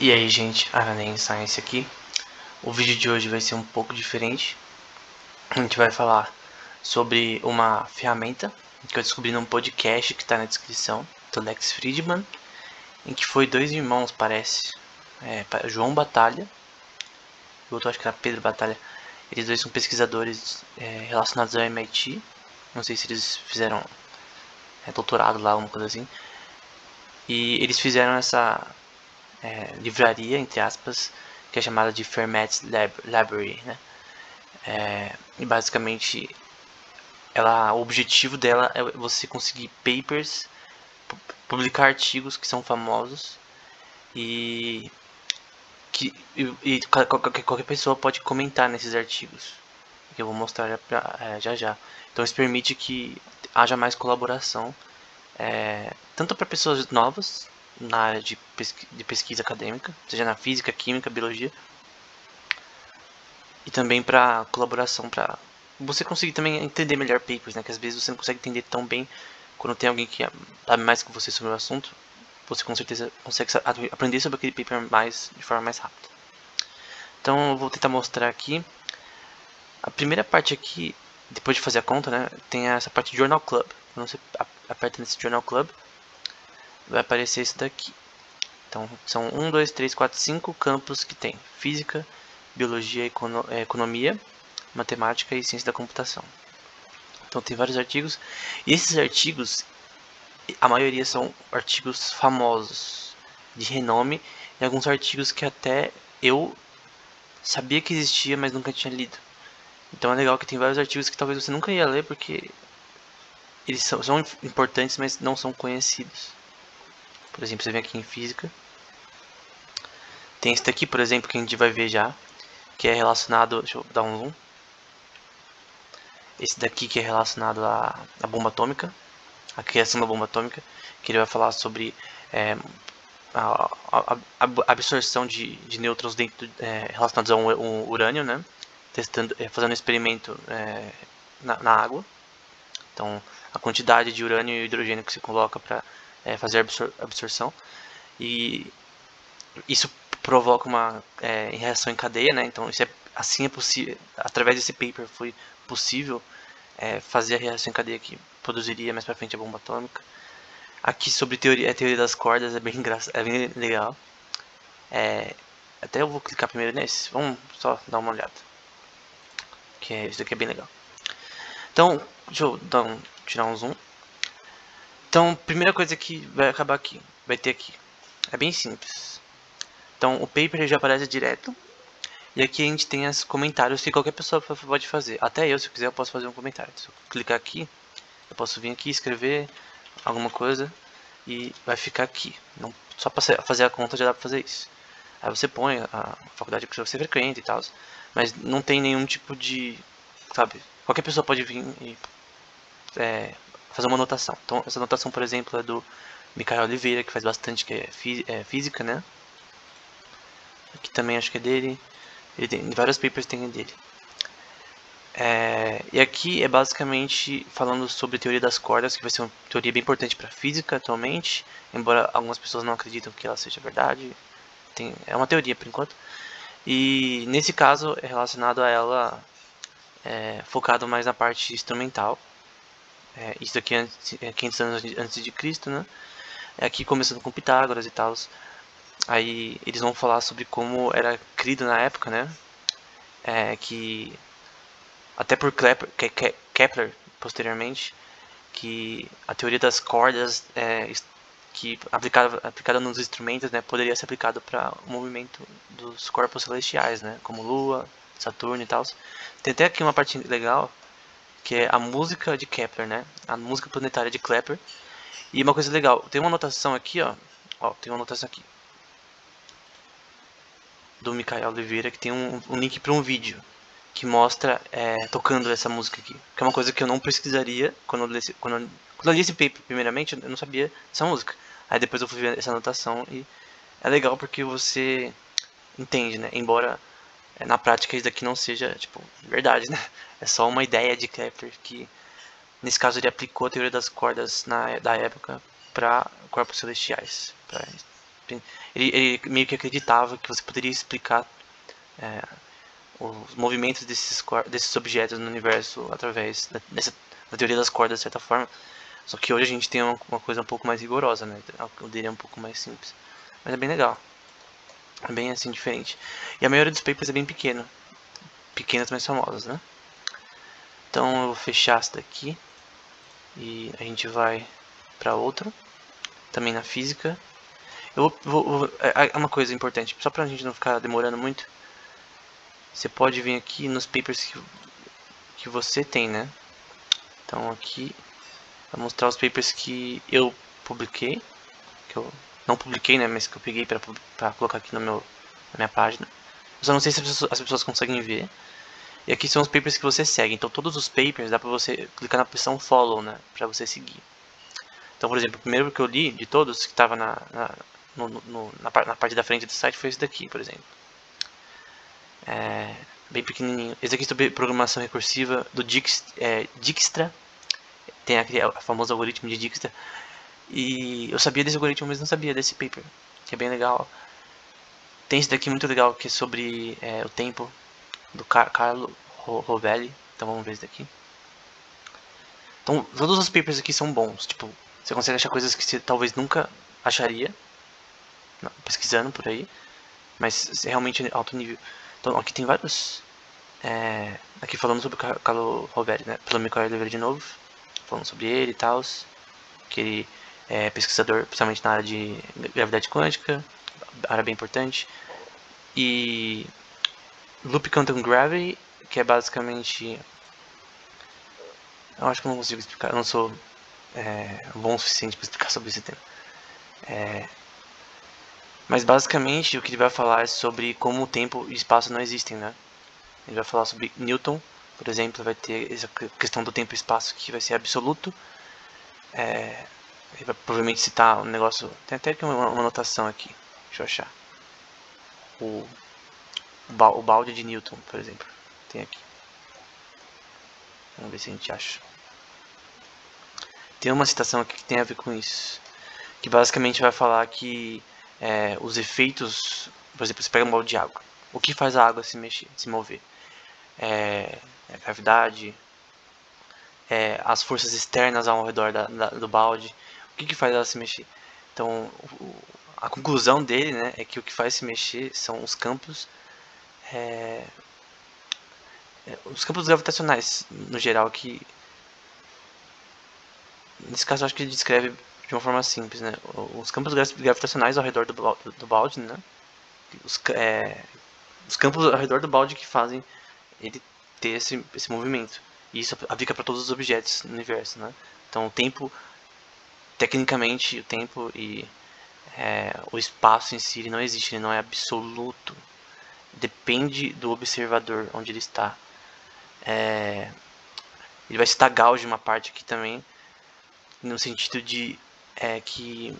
E aí, gente, Aranem Science aqui. O vídeo de hoje vai ser um pouco diferente. A gente vai falar sobre uma ferramenta que eu descobri num podcast que está na descrição, do Lex Fridman, em que foi dois irmãos, parece, João Batalha, e outro acho que era Pedro Batalha. Eles dois são pesquisadores relacionados ao MIT. Não sei se eles fizeram doutorado lá, alguma coisa assim. E eles fizeram essa livraria, entre aspas, que é chamada de Fermat's Library, né? E basicamente o objetivo dela é você conseguir papers, publicar artigos que são famosos e qualquer pessoa pode comentar nesses artigos, que eu vou mostrar já já. Então isso permite que haja mais colaboração, tanto para pessoas novas na área de pesquisa acadêmica, seja na física, química, biologia, e também para colaboração, para você conseguir também entender melhor papers, né? Que às vezes você não consegue entender tão bem quando tem alguém que sabe mais que você sobre o assunto. Você com certeza consegue aprender sobre aquele paper de forma mais rápida. Então eu vou tentar mostrar aqui. A primeira parte aqui, depois de fazer a conta, né? Tem essa parte de Journal Club. Quando você aperta nesse Journal Club, vai aparecer isso daqui. Então são 1, 2, 3, 4, 5 campos que tem: física, biologia, economia, matemática e ciência da computação. Então tem vários artigos, e esses artigos, a maioria são artigos famosos, de renome, e alguns artigos que até eu sabia que existia, mas nunca tinha lido. Então é legal que tem vários artigos que talvez você nunca ia ler, porque eles são importantes, mas não são conhecidos. Por exemplo, você vem aqui em física, tem esse daqui, por exemplo, que a gente vai ver já, que é relacionado, deixa eu dar um zoom. Esse daqui que é relacionado à bomba atômica, a criação da bomba atômica, que ele vai falar sobre a absorção de nêutrons dentro, relacionados a um urânio, né? Fazendo um experimento na água. Então, a quantidade de urânio e hidrogênio que se coloca para fazer a absorção. E isso provoca uma reação em cadeia, né? Então, assim é possível, através desse paper foi possível fazer a reação em cadeia que produziria mais para frente a bomba atômica. Aqui sobre a teoria das cordas é bem engraçado, é bem legal. Até eu vou clicar primeiro nesse. Vamos só dar uma olhada. Que isso daqui é bem legal. Então, deixa eu tirar um zoom. Então, primeira coisa que vai acabar aqui, vai ter aqui. É bem simples. Então, o paper já aparece direto. E aqui a gente tem os comentários que qualquer pessoa pode fazer. Até eu, se eu quiser, eu posso fazer um comentário. Se eu clicar aqui, eu posso vir aqui, escrever alguma coisa e vai ficar aqui. Não, só para fazer a conta já dá para fazer isso. Aí você põe a faculdade que você frequenta e tal, mas não tem nenhum tipo de, sabe, qualquer pessoa pode vir e fazer uma anotação. Então essa anotação, por exemplo, é do Micael Oliveira, que faz bastante, que é física, né? Aqui também acho que é dele. Ele tem vários papers, tem dele. E aqui é basicamente falando sobre a teoria das cordas, que vai ser uma teoria bem importante para a física atualmente, embora algumas pessoas não acreditam que ela seja verdade. É uma teoria por enquanto. E nesse caso é relacionado a ela, focado mais na parte instrumental. Isso aqui é 500 anos antes de Cristo, né? Aqui começando com Pitágoras e tal. Aí eles vão falar sobre como era crido na época, né? Que até por Kepler posteriormente, que a teoria das cordas que aplicada nos instrumentos, né, poderia ser aplicado para o movimento dos corpos celestiais, né, como Lua, Saturno e tal. Tem até aqui uma parte legal, que é a música de Kepler, né, a música planetária de Kepler. E uma coisa legal, tem uma anotação aqui, tem uma anotação aqui do Micael Oliveira, que tem um link para um vídeo que mostra tocando essa música aqui, que é uma coisa que eu não pesquisaria quando eu li esse paper primeiramente, eu não sabia essa música. Aí depois eu fui ver essa anotação e é legal porque você entende, né? Embora na prática isso daqui não seja, tipo, verdade, né? É só uma ideia de Kepler que, nesse caso, ele aplicou a teoria das cordas da época para corpos celestiais, para Ele meio que acreditava que você poderia explicar os movimentos desses objetos no universo através da teoria das cordas, de certa forma. Só que hoje a gente tem uma coisa um pouco mais rigorosa, né? O dele é um pouco mais simples. Mas é bem legal. É bem assim, diferente. E a maioria dos papers é bem pequeno. Pequenas, mas famosas, né? Então eu vou fechar essa daqui. E a gente vai para outro. Também na física. É uma coisa importante, só pra gente não ficar demorando muito. Você pode vir aqui nos papers que você tem, né? Então aqui vai mostrar os papers que eu publiquei, que eu não publiquei, né, mas que eu peguei para colocar aqui na minha página. Eu só não sei se as pessoas conseguem ver. E aqui são os papers que você segue. Então todos os papers dá pra você clicar na opção follow, né, pra você seguir. Então, por exemplo, o primeiro que eu li de todos, que estava na parte da frente do site, foi esse daqui, por exemplo. Bem pequenininho. Esse aqui é sobre programação recursiva do Dijkstra. Tem aquele famoso algoritmo de Dijkstra. E eu sabia desse algoritmo, mas não sabia desse paper, que é bem legal. Tem esse daqui muito legal, que é sobre o tempo, do Carlo Rovelli. Então vamos ver esse daqui. Então todos os papers aqui são bons. Tipo, você consegue achar coisas que você talvez nunca acharia pesquisando por aí, mas é realmente alto nível. Então aqui tem vários. Aqui falando sobre o Carlo Rovelli, né? Pelo Michael Oliveira de novo, falando sobre ele e tal, que ele é pesquisador principalmente na área de gravidade quântica, área bem importante. E Loop Quantum Gravity, que é basicamente, eu acho que eu não consigo explicar, eu não sou bom o suficiente para explicar sobre esse tema. Mas basicamente o que ele vai falar é sobre como o tempo e espaço não existem, né? Ele vai falar sobre Newton, por exemplo, vai ter essa questão do tempo e espaço que vai ser absoluto. Ele vai provavelmente citar um negócio, tem até aqui uma anotação aqui, deixa eu achar. O balde de Newton, por exemplo, tem aqui. Vamos ver se a gente acha. Tem uma citação aqui que tem a ver com isso, que basicamente vai falar que os efeitos, por exemplo, você pega um balde de água, o que faz a água se mexer, se mover? A gravidade, as forças externas ao redor do balde, o que faz ela se mexer? Então, a conclusão dele, né, é que o que faz se mexer são os campos gravitacionais, no geral, que nesse caso eu acho que ele descreve de uma forma simples, né? Os campos gravitacionais ao redor do balde, né? Os campos ao redor do balde que fazem ele ter esse movimento. E isso aplica para todos os objetos no universo, né? Então o tempo, tecnicamente, o tempo e o espaço em si ele não existe, ele não é absoluto. Depende do observador onde ele está. Ele vai citar Gauss uma parte aqui também, no sentido de que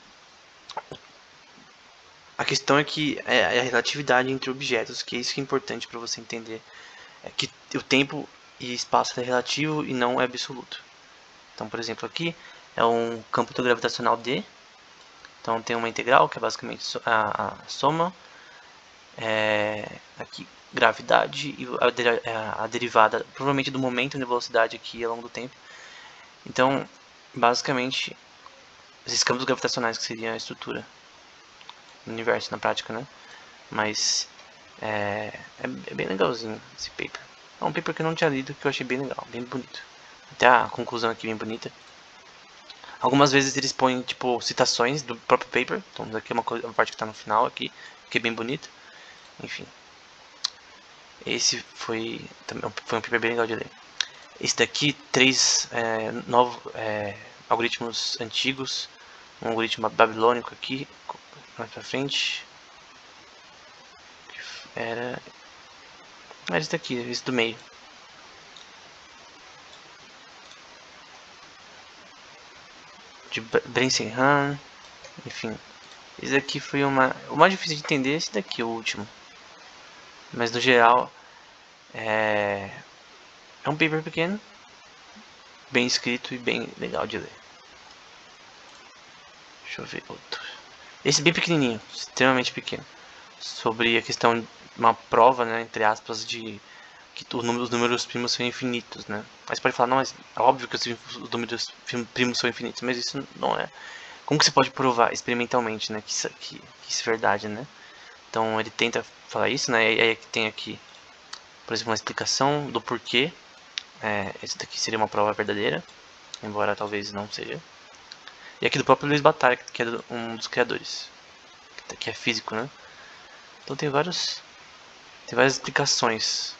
a questão é que é a relatividade entre objetos, que é isso que é importante para você entender, é que o tempo e espaço é relativo e não é absoluto. Então, por exemplo, aqui é um campo gravitacional D, então tem uma integral que é basicamente a soma, aqui gravidade e a derivada, provavelmente do momento de velocidade aqui ao longo do tempo. Então, basicamente, esses campos gravitacionais que seriam a estrutura do universo na prática, né? Mas é bem legalzinho esse paper. É um paper que eu não tinha lido, que eu achei bem legal, bem bonito. Até a conclusão aqui bem bonita. Algumas vezes eles põem tipo citações do próprio paper. Então daqui é uma parte que está no final aqui, que é bem bonito. Enfim. Esse foi um paper bem legal de ler. Esse daqui, 3 novos algoritmos antigos. Um algoritmo babilônico aqui, mais pra frente. Era esse daqui, esse do meio. De Brensenhan, enfim. Esse daqui foi o mais difícil de entender, esse daqui, o último. Mas no geral, é um paper pequeno, bem escrito e bem legal de ler. Deixa eu ver outro. Esse bem pequenininho, extremamente pequeno, sobre a questão de uma prova, né, entre aspas, de que os números primos são infinitos, né? Mas pode falar, não, mas é óbvio que os números primos são infinitos, mas isso não é. Como que você pode provar experimentalmente, né, que isso é verdade, né? Então ele tenta falar isso, né? E aí tem aqui, por exemplo, uma explicação do porquê. Esse daqui seria uma prova verdadeira, embora talvez não seja. E aqui do próprio Luiz Batalha, que é um dos criadores, que é físico, né? Então tem várias explicações.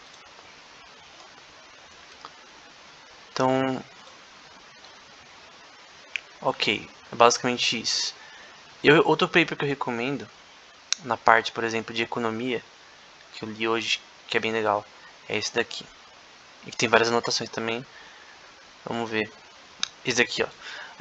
Então, ok, é basicamente isso. Outro paper que eu recomendo, na parte, por exemplo, de economia, que eu li hoje, que é bem legal, é esse daqui. E que tem várias anotações também. Vamos ver. Esse daqui, ó.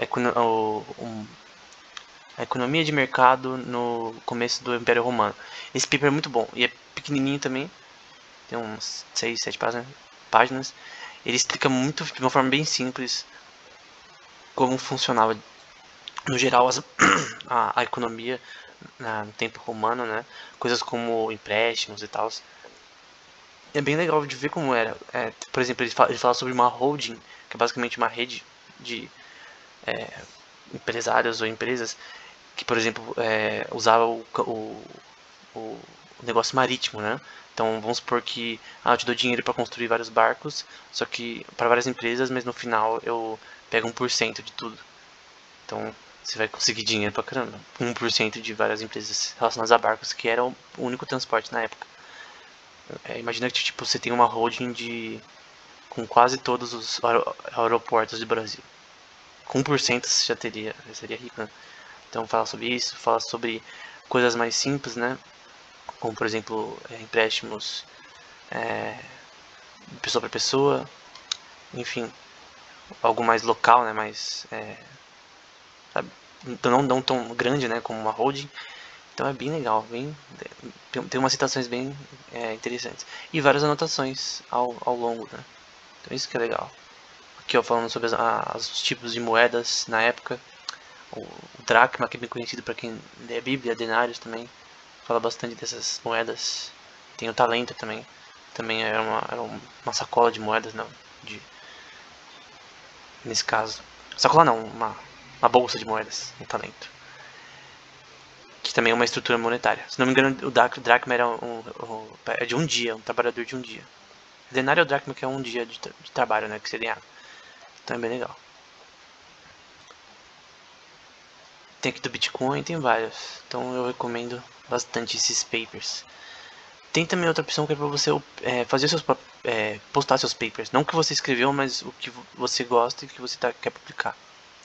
A economia de mercado no começo do Império Romano. Esse paper é muito bom. E é pequenininho também. Tem uns 6, 7 páginas. Ele explica muito, de uma forma bem simples, como funcionava, no geral, a economia no tempo romano, né? Coisas como empréstimos e tal. É bem legal de ver como era. Por exemplo, ele fala sobre uma holding, que é basicamente uma rede de empresários ou empresas que, por exemplo, usava o negócio marítimo, né? Então vamos supor que eu te dou dinheiro para construir vários barcos, só que para várias empresas, mas no final eu pego 1% de tudo. Então você vai conseguir dinheiro pra caramba. 1% de várias empresas relacionadas a barcos, que era o único transporte na época. Imagina que tipo, você tem uma holding com quase todos os aeroportos do Brasil. Com 1% você já seria rico, né? Então fala sobre isso, fala sobre coisas mais simples, né? Como por exemplo empréstimos de pessoa para pessoa, enfim, algo mais local, né? Mais, sabe? Não tão grande, né? Como uma holding. Então é bem legal, tem umas citações bem interessantes e várias anotações ao longo, né? Então isso que é legal. Aqui ó, falando sobre os tipos de moedas na época. O dracma, que é bem conhecido para quem lê a Bíblia, denários também, fala bastante dessas moedas. Tem o talento também, era uma sacola de moedas, não, nesse caso. Sacola não, uma bolsa de moedas, um talento. Que também é uma estrutura monetária. Se não me engano, o dracma era é de um dia, um trabalhador de um dia. O denário é o dracma, que é um dia de trabalho, né, que você ganha. Então é bem legal. Tem aqui do Bitcoin, tem vários. Então eu recomendo bastante esses papers. Tem também outra opção que é para você fazer postar seus papers. Não o que você escreveu, mas o que você gosta e que você quer publicar.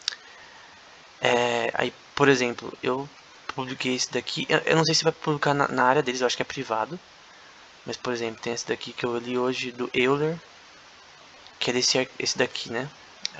Aí, por exemplo, eu publiquei esse daqui. Eu não sei se vai publicar na área deles, eu acho que é privado. Mas, por exemplo, tem esse daqui que eu li hoje do Euler. Que é esse daqui, né?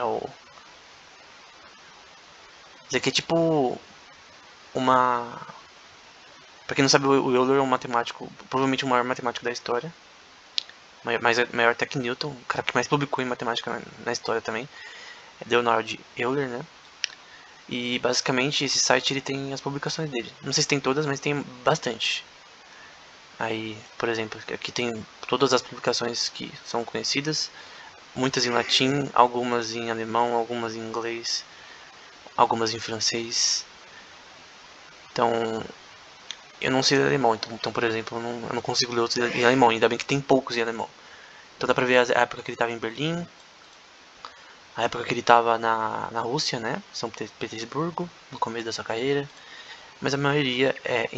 Esse daqui é tipo uma... Pra quem não sabe, o Euler é um matemático, provavelmente o maior matemático da história. Maior até que Newton, o cara que mais publicou em matemática na história também. É Leonard Euler, né? E basicamente esse site ele tem as publicações dele. Não sei se tem todas, mas tem bastante. Aí, por exemplo, aqui tem todas as publicações que são conhecidas. Muitas em latim, algumas em alemão, algumas em inglês, algumas em francês. Então, eu não sei alemão, então por exemplo, eu não consigo ler outros em alemão. Ainda bem que tem poucos em alemão. Então dá pra ver a época que ele estava em Berlim, a época que ele estava na Rússia, né? São Petersburgo, no começo da sua carreira. Mas a maioria é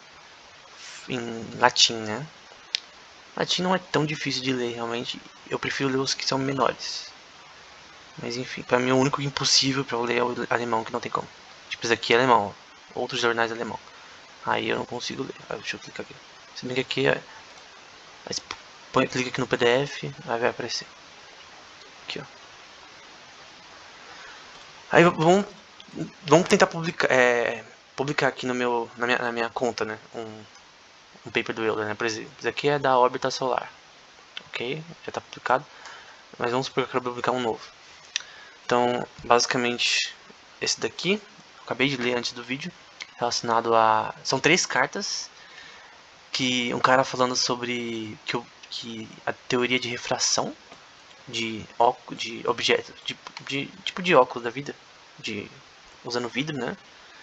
em latim, né? Latim não é tão difícil de ler, realmente. Eu prefiro ler os que são menores. Mas enfim, pra mim o único impossível pra eu ler é o alemão, que não tem como. Tipo, esse aqui é alemão, outros jornais alemão. Aí eu não consigo ler. Deixa eu clicar aqui. Se bem que aqui é... clica aqui no PDF, aí vai aparecer. Aqui, ó. Aí vamos tentar publicar aqui na minha conta, né? Um paper do Euler, né? Por exemplo, isso aqui é da órbita solar. Ok? Já está publicado. Mas vamos supor que eu quero publicar um novo. Então, basicamente, esse daqui, eu acabei de ler antes do vídeo. relacionado a... São 3 cartas que um cara falando sobre que a teoria de refração de objetos, tipo de óculos da vida, usando vidro, né?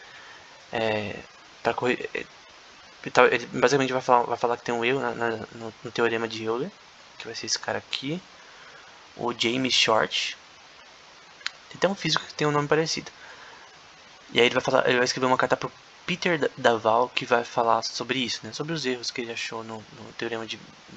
Para correr, ele basicamente vai falar que tem um erro no teorema de Euler, que vai ser esse cara aqui, o James Short. Tem até um físico que tem um nome parecido. E aí ele vai escrever uma carta pro Peter Daval, que vai falar sobre isso, né? Sobre os erros que ele achou no teorema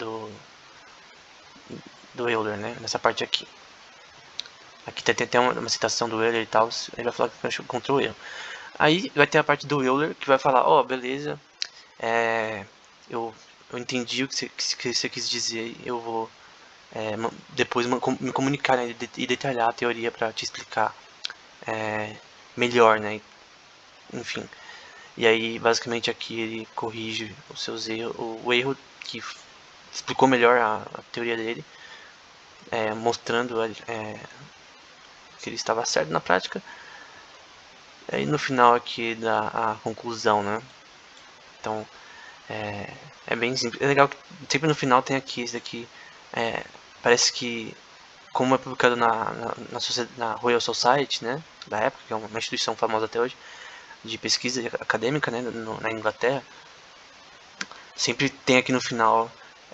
do Euler, né? Nessa parte aqui. Aqui tem até uma citação do Euler e tal. Ele vai falar que encontrou o erro. Aí vai ter a parte do Euler que vai falar: ó, beleza, eu entendi o que você quis dizer. Eu vou depois me comunicar, né, e detalhar a teoria para te explicar melhor, né? Enfim. E aí, basicamente, aqui ele corrige os seus erros, o erro que explicou melhor a teoria dele, mostrando que ele estava certo na prática. E no final aqui dá a conclusão, né? Então, é bem simples. É legal que sempre no final tem aqui, esse daqui, parece que, como é publicado na Royal Society, né, da época, que é uma instituição famosa até hoje, de pesquisa acadêmica, né, na Inglaterra, sempre tem aqui no final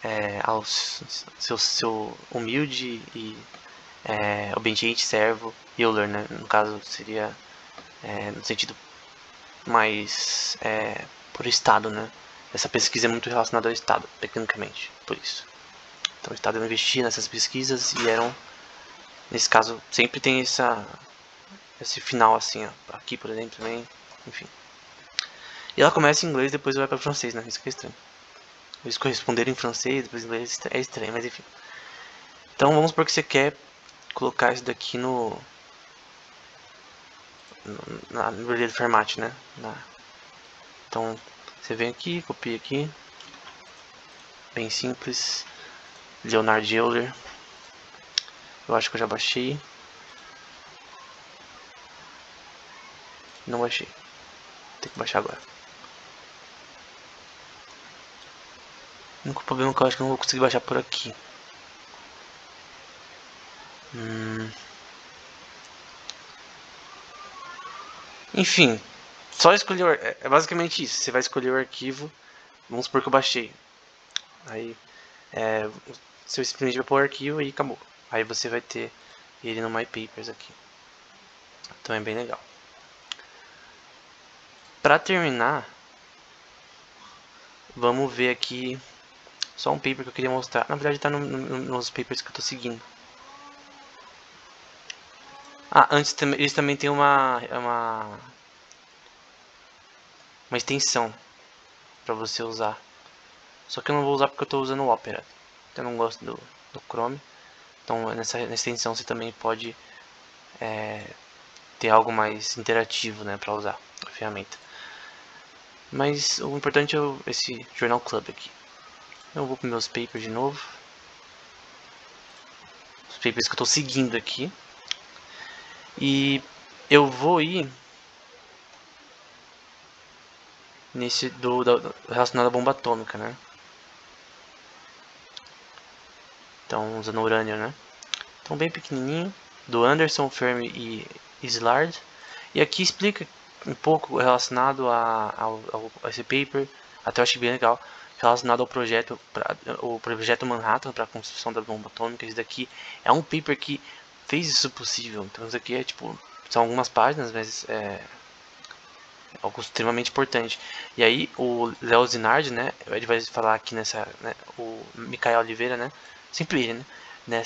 seu humilde e obediente servo Euler, né, no caso seria no sentido mais por Estado, né. Essa pesquisa é muito relacionada ao Estado, tecnicamente, por isso. Então o Estado investia nessas pesquisas e nesse caso, sempre tem esse final assim, ó, aqui por exemplo também, enfim. E ela começa em inglês, depois vai para francês, né? Isso que é estranho. Eles corresponderam em francês, depois em inglês, é estranho, mas enfim. Então vamos supor que você quer colocar isso daqui no livraria do Fermat, né? Então você vem aqui, copia aqui, bem simples. Leonard Euler. Eu acho que eu já baixei. Não baixei. Tem que baixar agora. O único problema é que eu acho que eu não vou conseguir baixar por aqui. Enfim, só escolher. É basicamente isso. Você vai escolher o arquivo. Vamos supor que eu baixei. Aí você simplesmente vai pôr o arquivo e acabou. Aí você vai ter ele no My Papers aqui. Então é bem legal. Para terminar, vamos ver aqui só um paper que eu queria mostrar. Na verdade está nos papers que eu estou seguindo. Antes eles também têm uma extensão para você usar. Só que eu não vou usar porque eu estou usando o Opera. Eu não gosto do Chrome. Então nessa extensão você também pode ter algo mais interativo, né, para usar a ferramenta. Mas o importante é esse Journal Club aqui. Eu vou para meus papers de novo. Os papers que eu estou seguindo aqui. E eu vou ir nesse relacionado à bomba atômica, né? Então usando urânio, né? Então bem pequenininho, do Anderson, Fermi e Szilard. E aqui explica um pouco relacionado a esse paper, até eu achei bem legal, relacionado ao projeto, o projeto Manhattan para a construção da bomba atômica. Esse daqui é um paper que fez isso possível. Então isso aqui é tipo, são algumas páginas, mas algo extremamente importante. E aí o Léo Zinardi, né, ele vai falar aqui o Micael Oliveira, né, sempre ele, né,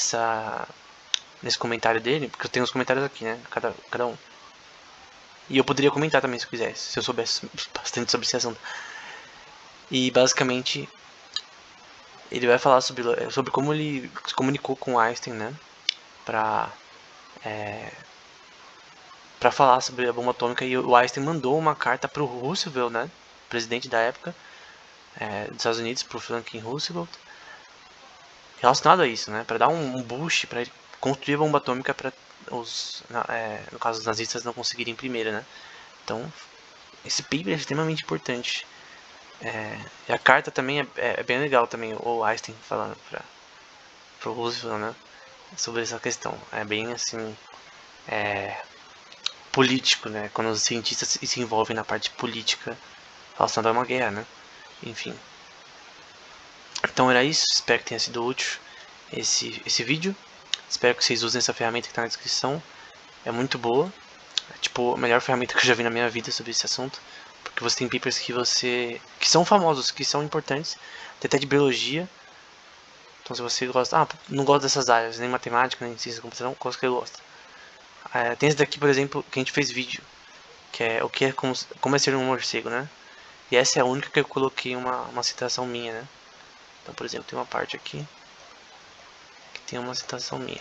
nesse comentário dele, porque eu tenho os comentários aqui, né, cada um. E eu poderia comentar também se eu quisesse, se eu soubesse bastante sobre esse assunto. E basicamente ele vai falar sobre como ele se comunicou com Einstein, né, para falar sobre a bomba atômica. E o Einstein mandou uma carta para o Roosevelt, né, presidente da época dos Estados Unidos, para o Franklin Roosevelt, relacionado a isso, né, para dar um boost para ele construir a bomba atômica para no caso os nazistas não conseguirem primeiro, né. Então esse paper é extremamente importante. E a carta também é bem legal também, o Einstein falando pro Roosevelt, né, sobre essa questão. É bem assim, político, né, quando os cientistas se envolvem na parte política relacionada a uma guerra, né, enfim. Então era isso, espero que tenha sido útil esse vídeo. Espero que vocês usem essa ferramenta que está na descrição. É muito boa. É tipo a melhor ferramenta que eu já vi na minha vida sobre esse assunto. Porque você tem papers que são famosos, que são importantes. Tem até de biologia. Então se você gosta... não gosta dessas áreas, nem matemática, nem ciência da computação, coisa que eu gosto. Tem esse daqui, por exemplo, que a gente fez vídeo. Que é o que é como é ser um morcego, né? E essa é a única que eu coloquei uma citação minha, né? Então, por exemplo, tem uma parte aqui que tem uma citação minha.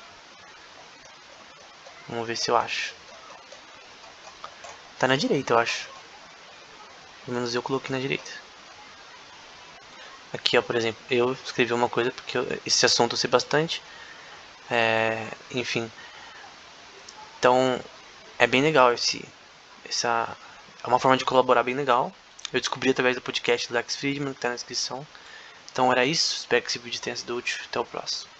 Vamos ver se eu acho. Tá na direita, eu acho. Pelo menos eu coloquei na direita. Aqui, ó, por exemplo, eu escrevi uma coisa porque esse assunto eu sei bastante. Enfim. Então, é bem legal essa é uma forma de colaborar bem legal. Eu descobri através do podcast do Lex Fridman, que tá na descrição. Então era isso, espero que esse vídeo tenha sido útil. Até o próximo.